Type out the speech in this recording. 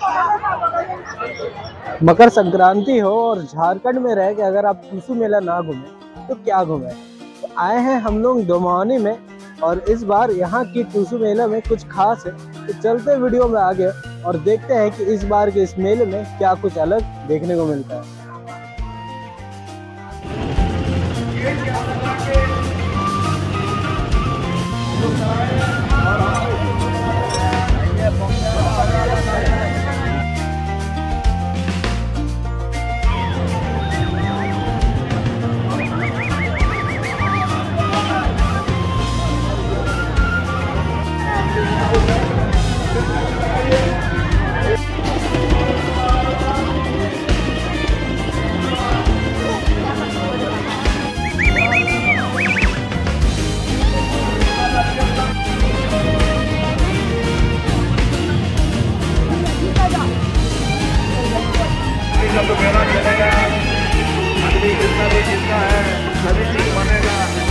मकर संक्रांति हो और झारखंड में रह के अगर आप टूसू मेला ना घूमे तो क्या घूमे। तो आए हैं हम लोग दोमौनी में और इस बार यहाँ की टूसू मेला में कुछ खास है। तो चलते वीडियो में आगे और देखते हैं कि इस बार के इस मेले में क्या कुछ अलग देखने को मिलता है। तो मेरा चलेगा, अगली जितना भी जितना है सभी चीज बनेगा।